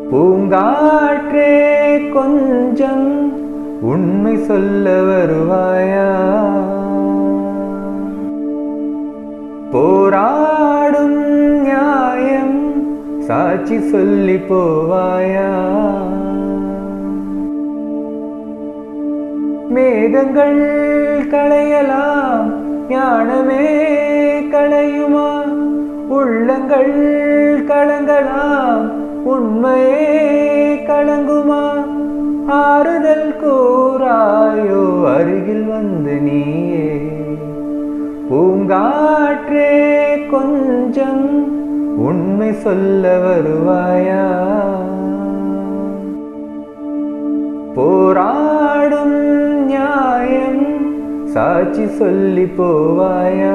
பூங்காற்றே கொஞ்சம் உண்மை சொல்ல வருவாயா? போராடும் நியாயம் சாட்சி சொல்லி போவாயா? மேகங்கள் களையலாம், ஞானமே களையுமா? உள்ளங்கள் கலங்கலாம், உண்மையே கலங்குமா? ஆறுதல் கூறாயோ அருகில் வந்து நீயே? பூங்காற்றே கொஞ்சம் உண்மை சொல்ல வருவாயா? போராடும் நியாயம் சாட்சி சொல்லி போவாயா?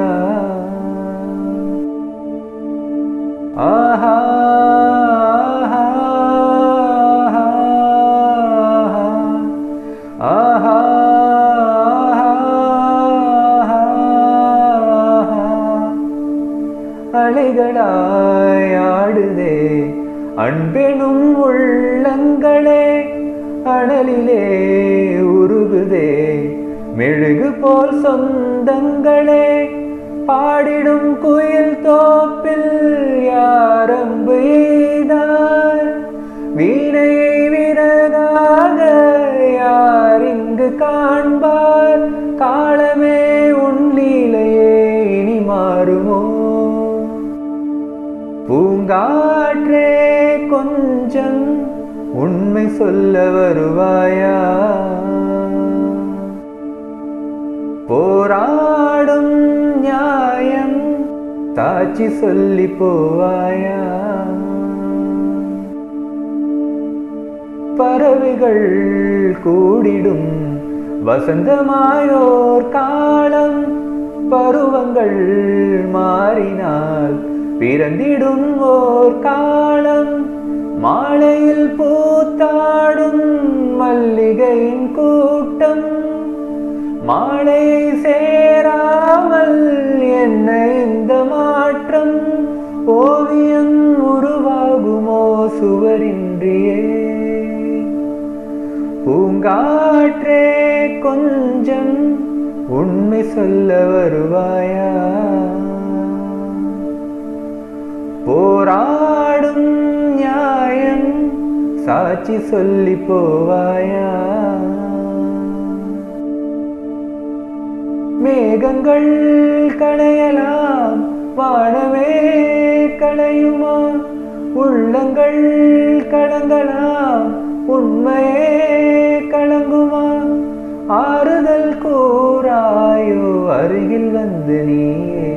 ஆஹா ஆஹா அலைகளாய் ஆடுதே அன்பெனும் உள்ளங்களே, அனலிலே உருகுதே மெழுகு போல் சொந்தங்களே. பாடிடும் குயில் தோப்பில் யாரம்பு எய்தார், வீணையை விறகாக யார் இங்கு காண்பார்? காலமே உன் லீலையே இனி மாறுமோ? பூங்காற்றே கொஞ்சம் உண்மை சொல்ல வருவாயா? போராடும் நியாயம் சாட்சி சொல்லி போவாயா? பறவைகள் கூடிடும் வசந்தமாயோர் காலம், பருவங்கள் மாறினால் பிறந்திடும் ஓர் காலம். மாலையில் பூத்தாடும் மல்லிகையின் கூட்டம், மாலையை சேராமல் என்ன இந்த மாற்றம்? ஓவியம் உருவாகுமோ சுவரின்றியே? பூங்காற்றே கொஞ்சம் உண்மை சொல்ல வருவாயா? போராடும் நியாயம் சாட்சி சொல்லி போவாயா? மேகங்கள் களையலாம், வானமே களையுமா? உள்ளங்கள் கலங்கலாம், உண்மையே கலங்குமா? ஆறுதல் கூறாயோ அருகில் வந்து நீயே?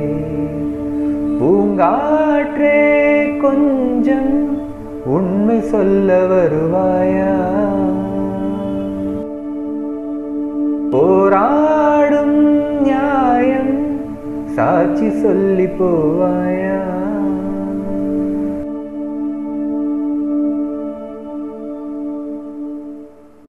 பூங்காற்றே கொஞ்சம் உண்மை சொல்ல வருவாயா? போராடும் நியாயம் சாட்சி சொல்லி போவாயா?